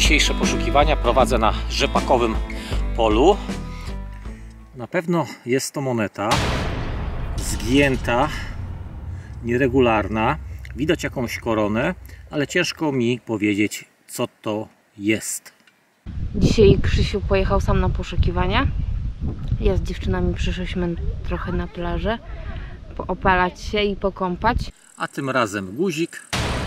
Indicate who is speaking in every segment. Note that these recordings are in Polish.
Speaker 1: Dzisiejsze poszukiwania prowadzę na rzepakowym polu. Na pewno jest to moneta zgięta, nieregularna. Widać jakąś koronę, ale ciężko mi powiedzieć, co to jest.
Speaker 2: Dzisiaj Krzysiu pojechał sam na poszukiwania. Ja z dziewczynami przyszliśmy trochę na plażę, poopalać się i pokąpać.
Speaker 1: A tym razem guzik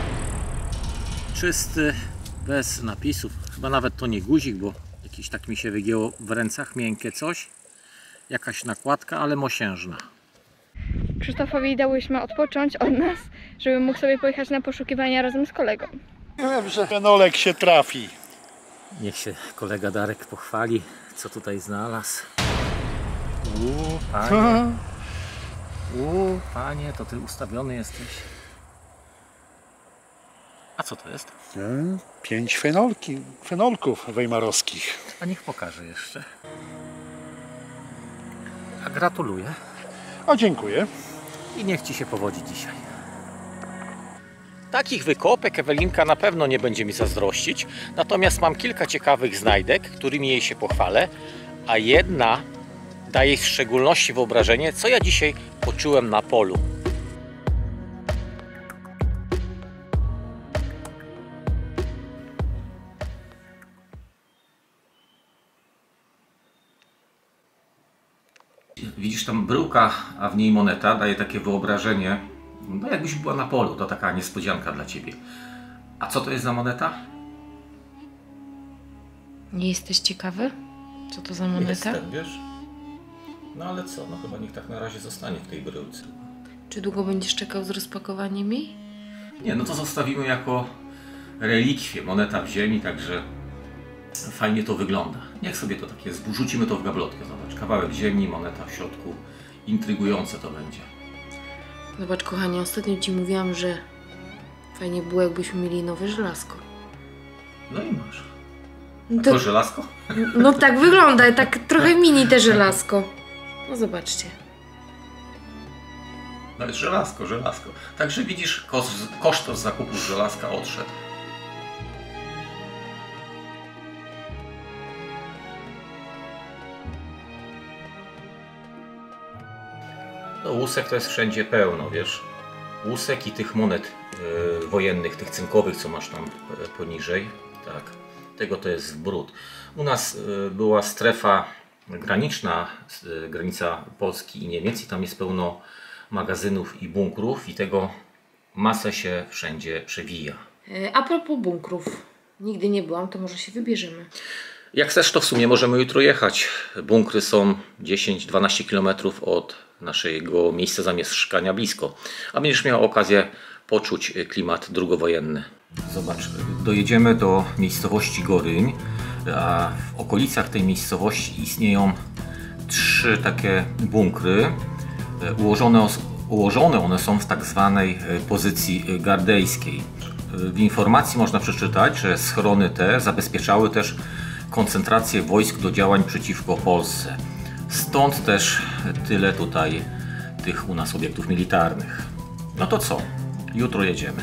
Speaker 1: czysty, bez napisów. Chyba nawet to nie guzik, bo jakiś tak mi się wygięło w rękach, miękkie coś. Jakaś nakładka, ale mosiężna.
Speaker 3: Krzysztofowi dałyśmy odpocząć od nas, żeby mógł sobie pojechać na poszukiwania razem z kolegą.
Speaker 4: Nie wiem, że fenolek się trafi.
Speaker 1: Niech się kolega Darek pochwali, co tutaj znalazł. Panie. Panie, to ty ustawiony jesteś. A co to jest?
Speaker 4: 5 fenolków weimarowskich.
Speaker 1: A niech pokaże jeszcze. A gratuluję.
Speaker 4: O, dziękuję.
Speaker 1: I niech ci się powodzi dzisiaj. Takich wykopek Ewelinka na pewno nie będzie mi zazdrościć. Natomiast mam kilka ciekawych znajdek, którymi jej się pochwalę. A jedna daje w szczególności wyobrażenie, co ja dzisiaj poczułem na polu. Widzisz tam bryłka, a w niej moneta, daje takie wyobrażenie, no jakbyś była na polu, to taka niespodzianka dla Ciebie. A co to jest za moneta?
Speaker 2: Nie jesteś ciekawy, co to za moneta?
Speaker 1: Jestem, wiesz? No ale co, no chyba niech tak na razie zostanie w tej bryłce.
Speaker 2: Czy długo będziesz czekał z rozpakowaniem jej?
Speaker 1: Nie, no to zostawimy jako relikwię, moneta w ziemi, także fajnie to wygląda. Niech sobie to takie, rzucimy to w gablotkę, zobacz, kawałek ziemi, moneta w środku, intrygujące to będzie.
Speaker 2: Zobacz kochanie, ostatnio Ci mówiłam, że fajnie było, jakbyśmy mieli nowe żelazko.
Speaker 1: No i masz.
Speaker 2: No
Speaker 1: To żelazko?
Speaker 2: No tak wygląda, tak trochę mini te żelazko. No zobaczcie.
Speaker 1: No jest żelazko, żelazko. Także widzisz, koszt zakupu żelazka odszedł. No łusek to jest wszędzie pełno, wiesz. Łusek i tych monet wojennych, tych cynkowych, co masz tam poniżej. Tak. Tego to jest brud. U nas była strefa graniczna, granica Polski i Niemiec i tam jest pełno magazynów i bunkrów i tego masę się wszędzie przewija.
Speaker 2: A propos bunkrów. Nigdy nie byłam, to może się wybierzemy.
Speaker 1: Jak chcesz, to w sumie możemy jutro jechać. Bunkry są 10-12 km od naszego miejsca zamieszkania blisko. A będziesz miał okazję poczuć klimat drugowojenny. Zobacz, dojedziemy do miejscowości Goryń, a w okolicach tej miejscowości istnieją 3 takie bunkry. Ułożone one są w tak zwanej pozycji gardejskiej. W informacji można przeczytać, że schrony te zabezpieczały też koncentrację wojsk do działań przeciwko Polsce. Stąd też tyle tutaj tych u nas obiektów militarnych. No to co? Jutro jedziemy.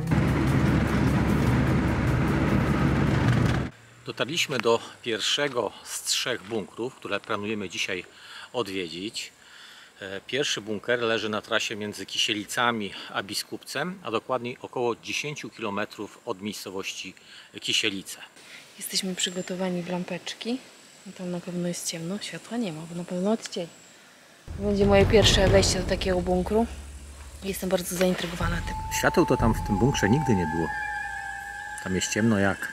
Speaker 1: Dotarliśmy do pierwszego z 3 bunkrów, które planujemy dzisiaj odwiedzić. Pierwszy bunkier leży na trasie między Kisielicami a Biskupcem, a dokładniej około 10 km od miejscowości Kisielice.
Speaker 2: Jesteśmy przygotowani w lampeczki. I tam na pewno jest ciemno, światła nie ma, bo na pewno odcień. Będzie moje pierwsze wejście do takiego bunkru. Jestem bardzo zaintrygowana tym.
Speaker 1: Świateł to tam w tym bunkrze nigdy nie było. Tam jest ciemno jak?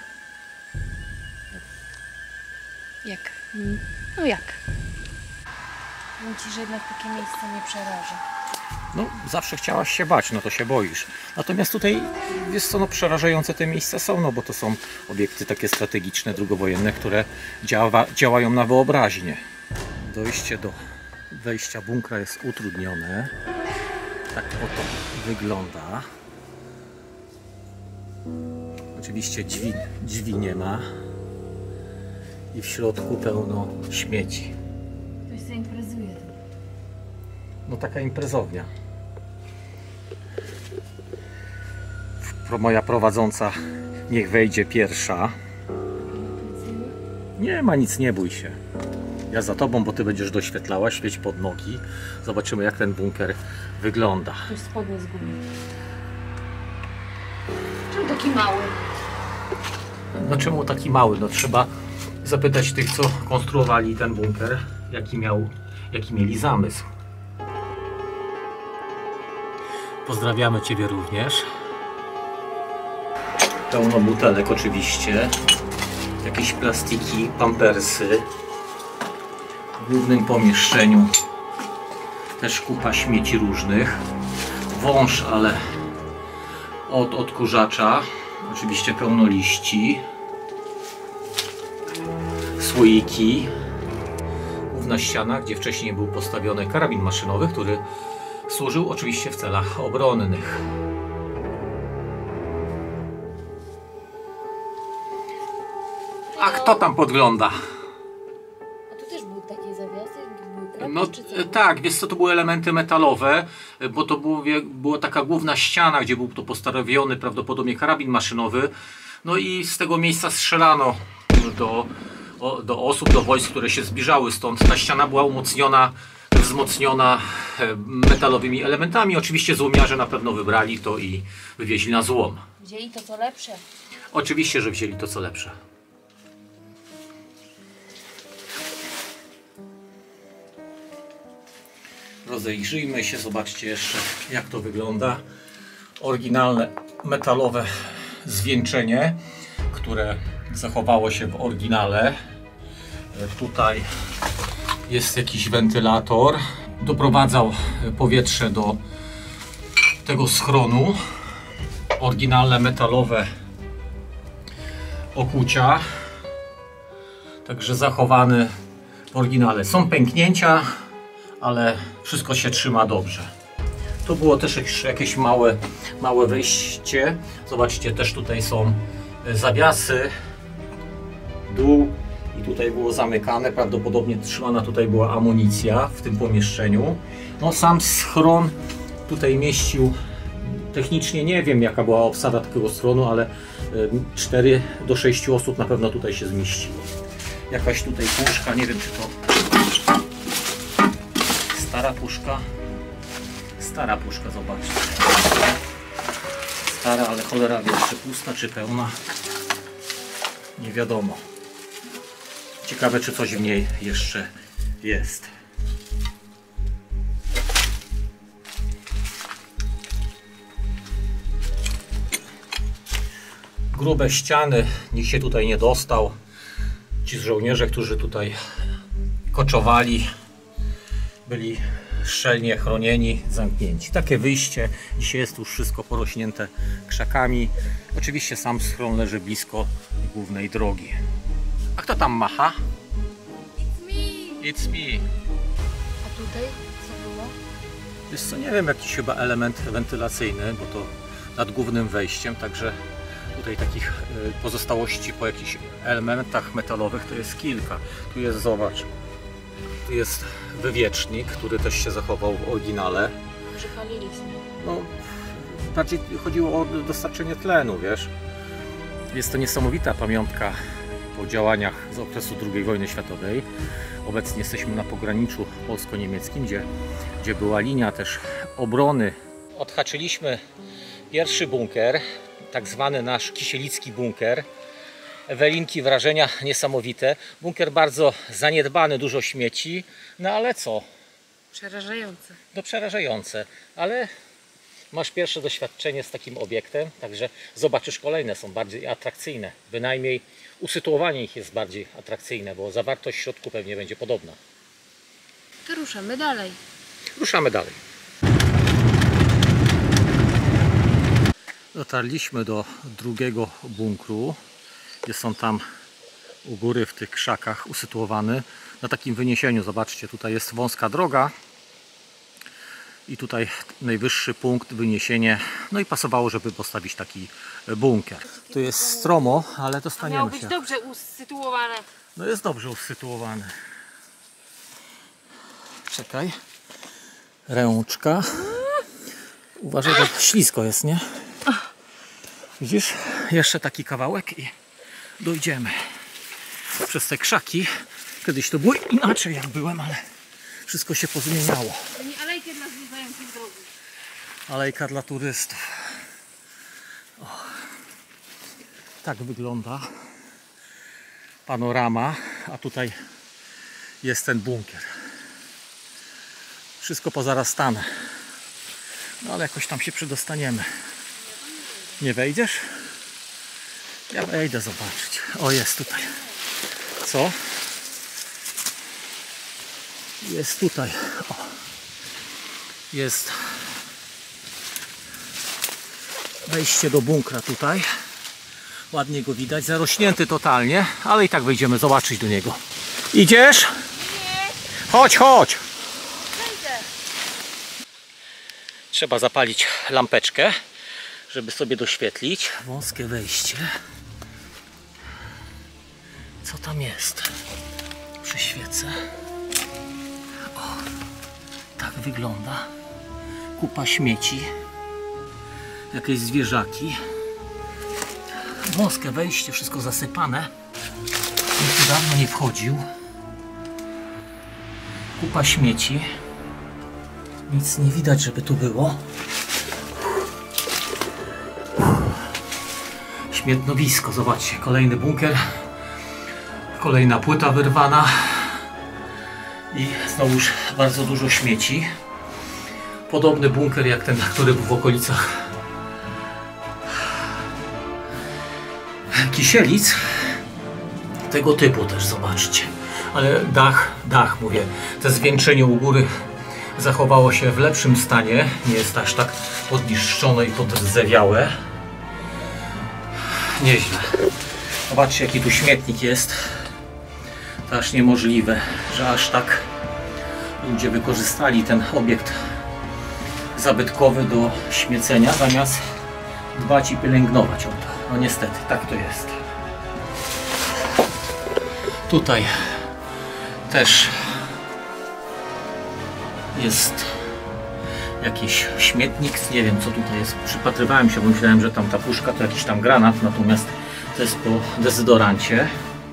Speaker 2: Jak? No jak? Powiem Ci, że jednak takie miejsce mnie przeraża.
Speaker 1: No, zawsze chciałaś się bać, no to się boisz. Natomiast tutaj, wiesz co, no przerażające te miejsca są, no bo to są obiekty takie strategiczne, drugowojenne, które działają na wyobraźnię. Dojście do wejścia bunkra jest utrudnione. Tak oto wygląda. Oczywiście drzwi nie ma. I w środku pełno śmieci.
Speaker 2: Ktoś zaimprezuje.
Speaker 1: No taka imprezownia. Moja prowadząca niech wejdzie pierwsza. Nie ma nic, nie bój się. Ja za tobą, bo ty będziesz doświetlała, świeć pod nogi. Zobaczymy, jak ten bunkier wygląda.
Speaker 2: Ktoś spodnie zgubił. Czemu taki mały?
Speaker 1: No czemu taki mały? No trzeba zapytać tych, co konstruowali ten bunkier, jaki mieli zamysł. Pozdrawiamy Ciebie również. Pełno butelek oczywiście. Jakieś plastiki, pampersy. W głównym pomieszczeniu też kupa śmieci różnych. Wąż, ale od odkurzacza. Oczywiście pełno liści. Słoiki. Główna ściana, gdzie wcześniej był postawiony karabin maszynowy, który służył oczywiście w celach obronnych. A kto tam podgląda?
Speaker 2: A tu też były takie zawiasy? Były kratki,
Speaker 1: No
Speaker 2: czy co?
Speaker 1: tak, wiesz co, to były elementy metalowe, bo to była taka główna ściana, gdzie był to postawiony prawdopodobnie karabin maszynowy. No i z tego miejsca strzelano do osób, do wojsk, które się zbliżały stąd. Ta ściana była wzmocniona metalowymi elementami. Oczywiście złomiarze na pewno wybrali to i wywieźli na złom.
Speaker 2: Wzięli to co lepsze.
Speaker 1: Oczywiście, że wzięli to co lepsze. Rozejrzyjmy się, zobaczcie jeszcze, jak to wygląda. Oryginalne metalowe zwieńczenie, które zachowało się w oryginale. Tutaj jest jakiś wentylator. Doprowadzał powietrze do tego schronu. Oryginalne metalowe okucia. Także zachowany w oryginale. Są pęknięcia, ale wszystko się trzyma dobrze. Tu było też jakieś małe wejście. Zobaczcie, też tutaj są zawiasy, dół i tutaj było zamykane. Prawdopodobnie trzymana tutaj była amunicja w tym pomieszczeniu. No, sam schron tutaj mieścił, technicznie nie wiem jaka była obsada takiego schronu, ale 4 do 6 osób na pewno tutaj się zmieściło. Jakaś tutaj puszka, nie wiem czy to stara puszka. Stara puszka, zobaczcie. Stara, ale cholera wie, czy pusta, czy pełna. Nie wiadomo. Ciekawe, czy coś w niej jeszcze jest. Grube ściany, nikt się tutaj nie dostał. Ci żołnierze, którzy tutaj koczowali, byli szczelnie chronieni, zamknięci. Takie wyjście. Dzisiaj jest już wszystko porośnięte krzakami. Oczywiście sam schron leży blisko głównej drogi. A kto tam macha? It's me.
Speaker 2: A tutaj co było?
Speaker 1: Wiesz co, nie wiem, jakiś chyba element wentylacyjny, bo to nad głównym wejściem, także tutaj takich pozostałości po jakichś elementach metalowych to jest kilka. Tu jest, zobacz, tu jest wywiecznik, który też się zachował w oryginale.
Speaker 2: Przypaliliśmy.
Speaker 1: No, bardziej chodziło o dostarczenie tlenu, wiesz. Jest to niesamowita pamiątka po działaniach z okresu II wojny światowej. Obecnie jesteśmy na pograniczu polsko-niemieckim, gdzie była linia też obrony. Odhaczyliśmy pierwszy bunkier, tak zwany nasz Kisielicki bunkier. Ewelinki, wrażenia niesamowite. Bunkier bardzo zaniedbany, dużo śmieci, no ale co?
Speaker 2: Przerażające.
Speaker 1: No przerażające, ale masz pierwsze doświadczenie z takim obiektem, także zobaczysz kolejne, są bardziej atrakcyjne. Bynajmniej usytuowanie ich jest bardziej atrakcyjne, bo zawartość w środku pewnie będzie podobna.
Speaker 2: To ruszamy dalej.
Speaker 1: Ruszamy dalej. Dotarliśmy do drugiego bunkru. Jest on tam u góry w tych krzakach usytuowany na takim wyniesieniu. Zobaczcie, tutaj jest wąska droga i tutaj najwyższy punkt, wyniesienie. No i pasowało, żeby postawić taki bunkier. Tu jest stromo, ale dostaniemy
Speaker 2: Miało być
Speaker 1: się.
Speaker 2: dobrze usytuowane.
Speaker 1: No jest dobrze usytuowany. Czekaj. Ręczka. Uważaj, bo ślisko jest, nie? Widzisz? Jeszcze taki kawałek i dojdziemy. przez te krzaki. Kiedyś to było inaczej jak byłem, ale wszystko się pozmieniało.
Speaker 2: Alejkę dla zwiedzających drogi.
Speaker 1: Alejka dla turystów. O. Tak wygląda panorama, a tutaj jest ten bunkier. Wszystko pozarastane. No ale jakoś tam się przedostaniemy. Nie wejdziesz? Ja wejdę zobaczyć. O, jest tutaj. Co? Jest tutaj. O. Jest wejście do bunkra tutaj. Ładnie go widać. Zarośnięty totalnie, ale i tak wejdziemy zobaczyć do niego. Idziesz?
Speaker 2: Nie.
Speaker 1: Chodź, chodź.
Speaker 2: Wejdę.
Speaker 1: Trzeba zapalić lampeczkę, żeby sobie doświetlić. Wąskie wejście. Co tam jest? Przyświecę. O, tak wygląda. Kupa śmieci. Jakieś zwierzaki. Wąskie wejście, wszystko zasypane. Nikt tu dawno nie wchodził. Kupa śmieci. Nic nie widać, żeby tu było. Śmietnowisko, zobaczcie, kolejny bunkier. Kolejna płyta wyrwana. I znowuż bardzo dużo śmieci. Podobny bunkier jak ten, który był w okolicach Kisielic. Tego typu też, zobaczcie. Ale dach mówię, te zwieńczenie u góry zachowało się w lepszym stanie. Nie jest aż tak podniszczone i podrzewiałe. Nieźle. Zobaczcie, jaki tu śmietnik jest. To aż niemożliwe, że aż tak ludzie wykorzystali ten obiekt zabytkowy do śmiecenia, zamiast dbać i pielęgnować o to. No niestety, tak to jest. Tutaj też jest jakiś śmietnik, nie wiem co tutaj jest. Przypatrywałem się, bo myślałem, że tam ta puszka to jakiś tam granat, natomiast to jest po dezodorancie.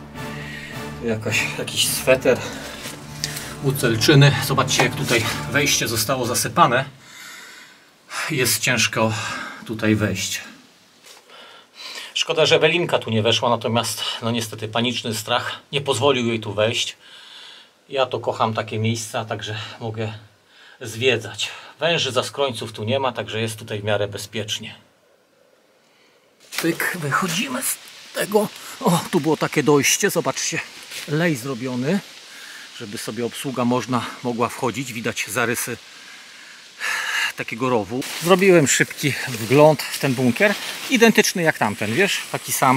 Speaker 1: Jakiś sweter, butelczyny. Zobaczcie, jak tutaj wejście zostało zasypane. Jest ciężko tutaj wejść. Szkoda, że Ewelinka tu nie weszła, natomiast no niestety paniczny strach nie pozwolił jej tu wejść. Ja to kocham takie miejsca, także mogę zwiedzać. Węży zaskrońców tu nie ma, także jest tutaj w miarę bezpiecznie. Pyk, wychodzimy z tego. O, tu było takie dojście, zobaczcie. Lej zrobiony, żeby sobie obsługa mogła wchodzić. Widać zarysy takiego rowu. Zrobiłem szybki wgląd w ten bunkier. Identyczny jak tamten, wiesz? Taki sam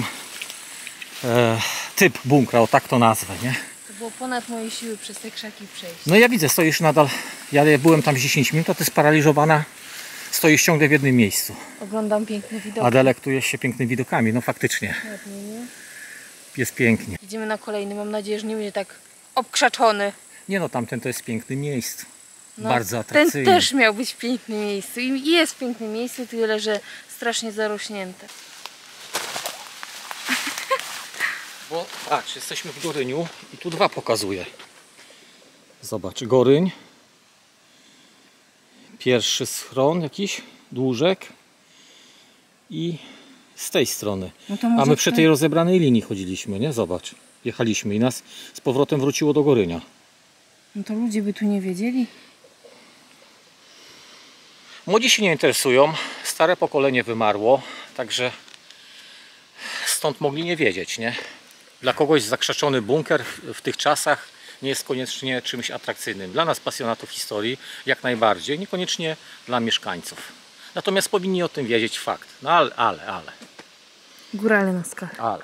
Speaker 1: typ bunkra, o tak to nazwę, nie?
Speaker 2: To było ponad moje siły przez te krzaki przejść.
Speaker 1: No ja widzę, stoisz nadal. Ja byłem tam 10 minut, a ty sparaliżowana. Stoisz ciągle w jednym miejscu.
Speaker 2: Oglądam piękny widok.
Speaker 1: A delektujesz się pięknymi widokami. No faktycznie.
Speaker 2: Ładnie, nie?
Speaker 1: Jest pięknie.
Speaker 2: Idziemy na kolejny. Mam nadzieję, że nie będzie tak obkrzaczony.
Speaker 1: Nie no, tamten to jest piękne miejsce.
Speaker 2: No,
Speaker 1: Bardzo atrakcyjny.
Speaker 2: ten też miał być w pięknym miejscu. I jest w pięknym miejscu, tyle że strasznie zarośnięte.
Speaker 1: Bo patrz, jesteśmy w Goryniu i tu dwa pokazuję. Zobacz, Goryń. Pierwszy schron jakiś, dłużek. I z tej strony.
Speaker 2: No to
Speaker 1: A
Speaker 2: może
Speaker 1: my przy tej rozebranej linii chodziliśmy, nie? Zobacz. Jechaliśmy i nas z powrotem wróciło do Gorynia.
Speaker 2: No to ludzie by tu nie wiedzieli.
Speaker 1: Młodzi się nie interesują. Stare pokolenie wymarło. Także stąd mogli nie wiedzieć, nie? Dla kogoś zakrzaczony bunkier w tych czasach nie jest koniecznie czymś atrakcyjnym. Dla nas, pasjonatów historii, jak najbardziej. Niekoniecznie dla mieszkańców. Natomiast powinni o tym wiedzieć, fakt. No ale.
Speaker 2: Górale na skach.
Speaker 1: Ale.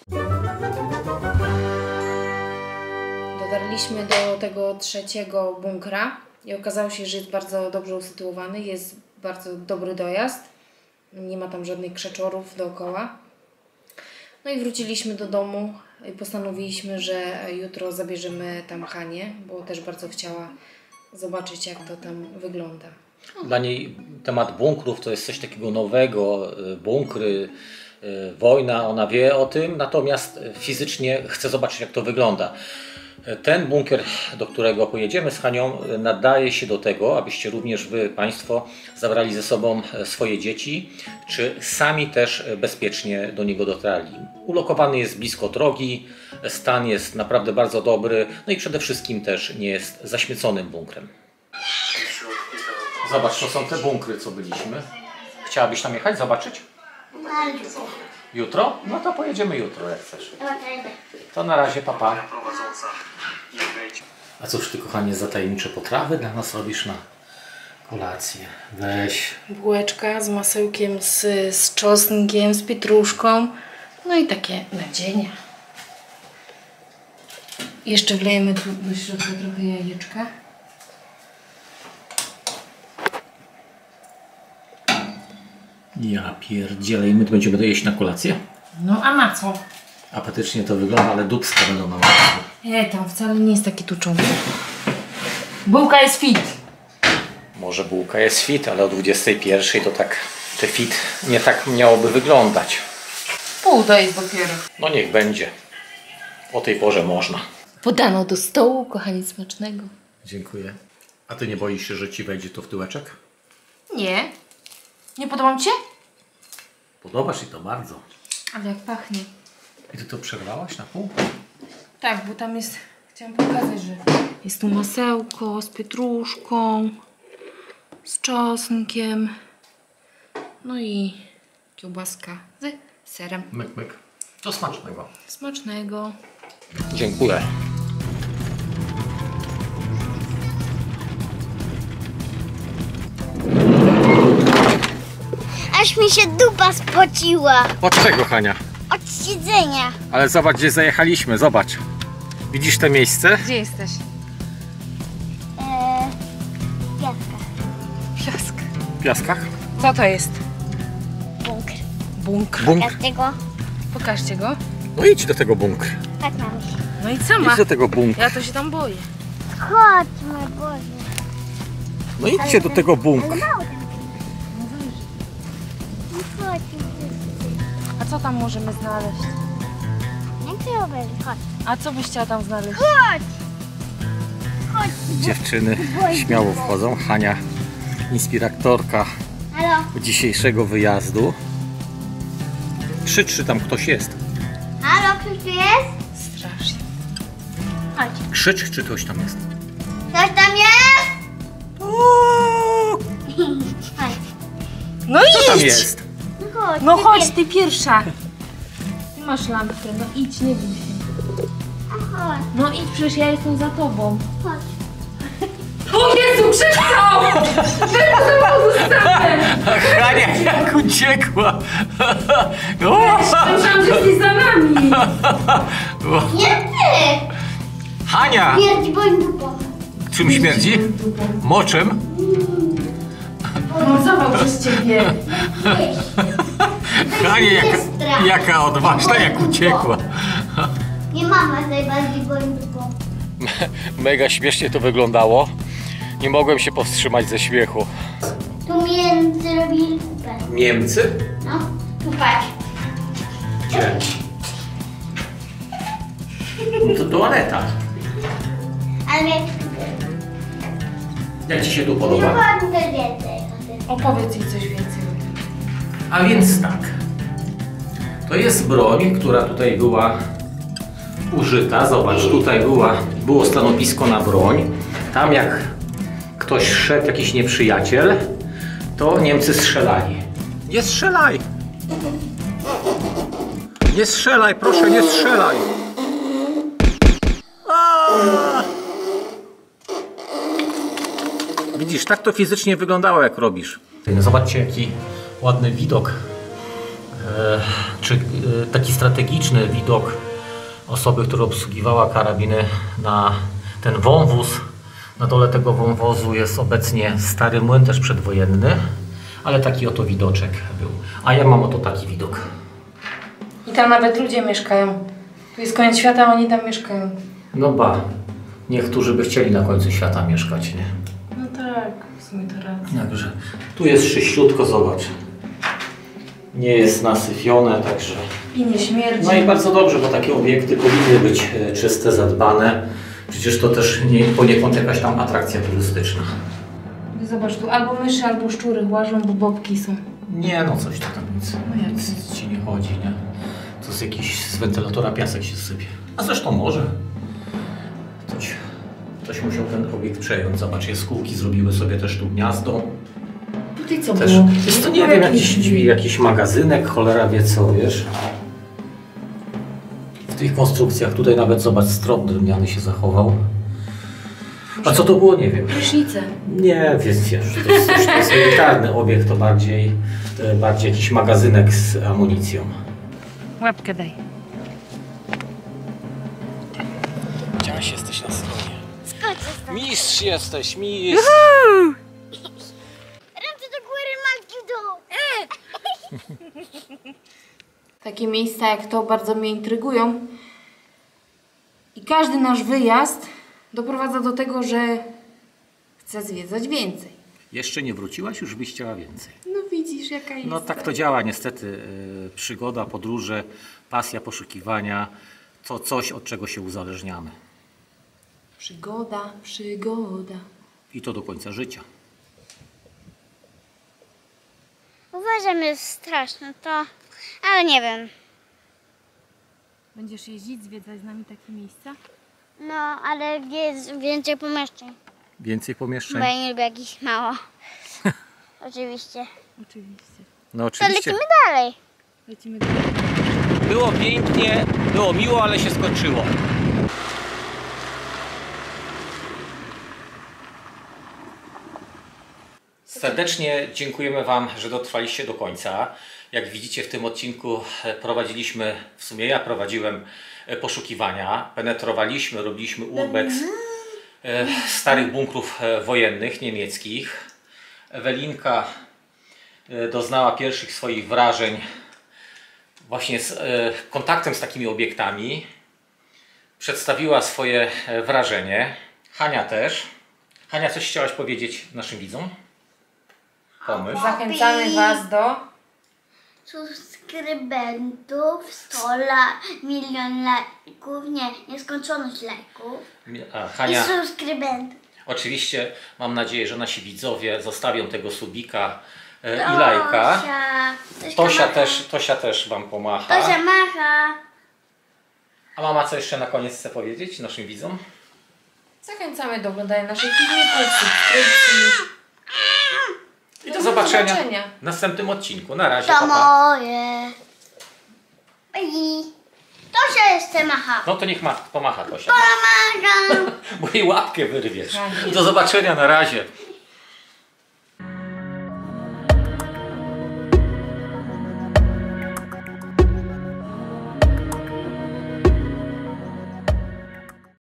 Speaker 2: Dotarliśmy do tego trzeciego bunkra i okazało się, że jest bardzo dobrze usytuowany. Jest bardzo dobry dojazd. Nie ma tam żadnych krzaczorów dookoła. No i wróciliśmy do domu i postanowiliśmy, że jutro zabierzemy tam Hanię, bo też bardzo chciała zobaczyć, jak to tam wygląda.
Speaker 1: Dla niej temat bunkrów to jest coś takiego nowego. Bunkry, wojna, ona wie o tym, natomiast fizycznie chce zobaczyć, jak to wygląda. Ten bunkier, do którego pojedziemy z Hanią, nadaje się do tego, abyście również wy, Państwo, zabrali ze sobą swoje dzieci, czy sami też bezpiecznie do niego dotarli. Ulokowany jest blisko drogi, stan jest naprawdę bardzo dobry, no i przede wszystkim też nie jest zaśmieconym bunkrem. Zobacz, to są te bunkry, co byliśmy. Chciałabyś tam jechać, zobaczyć? Jutro? No to pojedziemy jutro, jak chcesz. To na razie, papa. A cóż ty, kochanie, za tajemnicze potrawy dla nas robisz na kolację? Weź.
Speaker 2: Bułeczka z masełkiem, z czosnkiem, z pietruszką. No i takie nadzienie. Jeszcze wlejemy tu do środka trochę jajeczka.
Speaker 1: Ja pierdzielę, i my to będziemy jeść na kolację?
Speaker 2: No a na co?
Speaker 1: Apetycznie to wygląda, ale dupska będą na łapce.
Speaker 2: Tam wcale nie jest taki tuczący. Bułka jest fit.
Speaker 1: Może bułka jest fit, ale o 21 to tak te fit nie tak miałoby wyglądać.
Speaker 2: Pół to jest dopiero.
Speaker 1: No niech będzie. O tej porze można.
Speaker 2: Podano do stołu, kochani, smacznego.
Speaker 1: Dziękuję. A ty nie boisz się, że ci wejdzie to w tyłeczek?
Speaker 2: Nie. Nie podoba mi się?
Speaker 1: Podoba się to bardzo.
Speaker 2: Ale jak pachnie.
Speaker 1: I ty to przerwałaś na pół?
Speaker 2: Tak, bo tam jest... Chciałam pokazać, że jest tu masełko z pietruszką, z czosnkiem, no i kiełbaska z serem.
Speaker 1: Myk, myk. To smacznego.
Speaker 2: Smacznego.
Speaker 1: Dziękuję.
Speaker 5: Aż mi się dupa spociła
Speaker 1: Od czego, Hania?
Speaker 5: od siedzenia.
Speaker 1: Ale zobacz, gdzie zajechaliśmy, zobacz. Widzisz to miejsce?
Speaker 2: Gdzie jesteś?
Speaker 5: Piaska.
Speaker 2: Piask.
Speaker 1: W Piaskach?
Speaker 2: Co to jest?
Speaker 5: Bunkr.
Speaker 2: Bunkr.
Speaker 1: Bunkr.
Speaker 5: Dlatego
Speaker 2: Pokażcie go.
Speaker 1: No idź do tego bunkru.
Speaker 5: tak mam się.
Speaker 2: No i sama.
Speaker 1: Idź do tego bunkru.
Speaker 2: Ja to się tam boję.
Speaker 5: Chodźmy, Boże.
Speaker 1: No idźcie do tego bunkru.
Speaker 5: Mało tam jest. No chodźmy.
Speaker 2: A co tam możemy znaleźć?
Speaker 5: Jak to obejrzeć? Chodź.
Speaker 2: A co byś chciała tam znaleźć?
Speaker 5: Chodź. Chodź.
Speaker 1: Dziewczyny śmiało wchodzą. Hania, inspiratorka
Speaker 5: Halo.
Speaker 1: dzisiejszego wyjazdu. Krzycz, czy tam ktoś jest.
Speaker 5: Halo, ktoś tu jest?
Speaker 2: Strasznie.
Speaker 5: Chodź.
Speaker 1: Krzycz, czy ktoś tam jest.
Speaker 5: Ktoś tam jest? Chodź.
Speaker 2: No
Speaker 1: Kto tam
Speaker 2: idź!
Speaker 1: jest?
Speaker 5: No chodź.
Speaker 2: No
Speaker 5: ty
Speaker 2: chodź,
Speaker 5: wiesz.
Speaker 2: ty pierwsza. Ty masz lampkę, no idź, nie bój się.
Speaker 5: A chodź.
Speaker 2: No idź, przecież ja jestem za tobą.
Speaker 5: Chodź.
Speaker 2: O Jezu, krzyczał!
Speaker 1: Hania, jak uciekła!
Speaker 2: Myślałam, że jesteś za nami.
Speaker 5: Nie ty!
Speaker 1: Hania!
Speaker 5: Śmierdzi moim dupą.
Speaker 1: Czym śmierdzi? Moczem?
Speaker 2: No zawał przez ciebie.
Speaker 1: Hania, jaka odważna, jak uciekła.
Speaker 5: Nie mama najbardziej moim dupą.
Speaker 1: Mega śmiesznie to wyglądało. Nie mogłem się powstrzymać ze śmiechu.
Speaker 5: Tu między robili kupę.
Speaker 1: Niemcy?
Speaker 5: No, tu patrz.
Speaker 1: Gdzie? No to toaleta.
Speaker 5: Ale
Speaker 1: Jak ci się tu
Speaker 5: nie
Speaker 1: podoba?
Speaker 5: powiem też więcej.
Speaker 2: Opowiedz jej coś więcej.
Speaker 1: A więc tak. To jest broń, która tutaj była użyta. Zobacz, tutaj było stanowisko na broń. Tam jak ktoś szedł, jakiś nieprzyjaciel, to Niemcy strzelali. Nie strzelaj! Nie strzelaj, proszę, nie strzelaj! Aaaa! Widzisz, tak to fizycznie wyglądało, jak robisz. Zobaczcie, jaki ładny widok, taki strategiczny widok osoby, która obsługiwała karabiny na ten wąwóz. Na dole tego wąwozu jest obecnie stary młyn, też przedwojenny, ale taki oto widoczek był. A ja mam oto taki widok.
Speaker 2: I tam nawet ludzie mieszkają. Tu jest koniec świata, a oni tam mieszkają.
Speaker 1: No ba, niektórzy by chcieli na końcu świata mieszkać, nie?
Speaker 2: No tak, w sumie to racja.
Speaker 1: Także tu jest czyściutko, zobacz. nie jest nasyfione, także...
Speaker 2: I nie śmierdzi.
Speaker 1: No i bardzo dobrze, bo takie obiekty powinny być czyste, zadbane. Przecież to też poniekąd jakaś tam atrakcja turystyczna.
Speaker 2: Zobacz, tu albo myszy, albo szczury łażą, bo bobki są.
Speaker 1: Nie, no coś tu tam nic.
Speaker 2: No jak
Speaker 1: Nic ci nie chodzi, nie? To z jakiś z wentylatora piasek się sypie. A zresztą może. Ktoś musiał ten obiekt przejąć. Zobacz, jaskółki zrobiły sobie też tu gniazdo.
Speaker 2: Tutaj co
Speaker 1: Też,
Speaker 2: było?
Speaker 1: jest to nie wiem, jakiś drzwi, jakiś magazynek, cholera wie co, wiesz. W tych konstrukcjach tutaj nawet zobacz, strop drewniany się zachował. A co to było, nie wiem.
Speaker 2: Prysznice.
Speaker 1: Nie, wiesz, to jest militarny obiekt, to bardziej jakiś magazynek z amunicją.
Speaker 2: Łapkę daj.
Speaker 1: Gdzieś jesteś na stronie.
Speaker 5: Skocz stąd.
Speaker 1: Mistrz jesteś, mistrz!
Speaker 5: Ręce do góry, malki w dół.
Speaker 2: Takie miejsca jak to bardzo mnie intrygują. I każdy nasz wyjazd doprowadza do tego, że chcę zwiedzać więcej.
Speaker 1: Jeszcze nie wróciłaś, już byś chciała więcej.
Speaker 2: No widzisz, jaka jest.
Speaker 1: No tak to działa niestety. Przygoda, podróże, pasja poszukiwania to coś, od czego się uzależniamy.
Speaker 2: Przygoda, przygoda.
Speaker 1: I to do końca życia.
Speaker 5: Uważam, jest straszne to, ale nie wiem.
Speaker 2: Będziesz jeździć, zwiedzać z nami takie miejsca?
Speaker 5: No, ale gdzie jest więcej pomieszczeń?
Speaker 1: Więcej pomieszczeń?
Speaker 5: Bo ja nie lubię jakichś mało. Oczywiście.
Speaker 2: Oczywiście.
Speaker 1: No
Speaker 5: To lecimy dalej.
Speaker 2: Lecimy dalej.
Speaker 1: Było pięknie, było miło, ale się skończyło. Serdecznie dziękujemy Wam, że dotrwaliście do końca. Jak widzicie, w tym odcinku prowadziliśmy, w sumie ja prowadziłem poszukiwania, penetrowaliśmy, robiliśmy urbex starych bunkrów wojennych niemieckich. Ewelinka doznała pierwszych swoich wrażeń właśnie z kontaktem z takimi obiektami. Przedstawiła swoje wrażenie. Hania też. Hania, coś chciałaś powiedzieć naszym widzom? Pomysł.
Speaker 2: Zachęcamy Was do
Speaker 5: Subskrybentów, 100 lajków, nieskończoność lajków.
Speaker 1: Hania,
Speaker 5: I subskrybentów.
Speaker 1: oczywiście mam nadzieję, że nasi widzowie zostawią tego subika i lajka. Tosia też Wam pomacha.
Speaker 5: Tosia macha.
Speaker 1: A mama co jeszcze na koniec chce powiedzieć naszym widzom?
Speaker 2: zachęcamy do oglądania naszych filmików, subskrypcji.
Speaker 1: I do zobaczenia w następnym odcinku. Na razie,
Speaker 5: To
Speaker 1: pa, pa.
Speaker 5: moje. I Tosia jeszcze macha.
Speaker 1: No to niech pomacha Tosia,
Speaker 5: Pomaga.
Speaker 1: bo jej łapkę wyrwiesz. I do zobaczenia, na razie.